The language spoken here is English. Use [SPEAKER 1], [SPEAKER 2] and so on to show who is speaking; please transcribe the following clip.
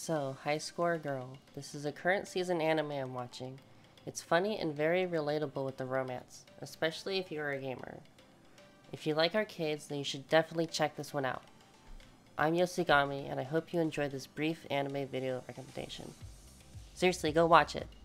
[SPEAKER 1] So, High Score Girl. This is a current season anime I'm watching. It's funny and very relatable with the romance, especially if you're a gamer. If you like arcades, then you should definitely check this one out. I'm Yosigami, and I hope you enjoyed this brief anime video recommendation. Seriously, go watch it.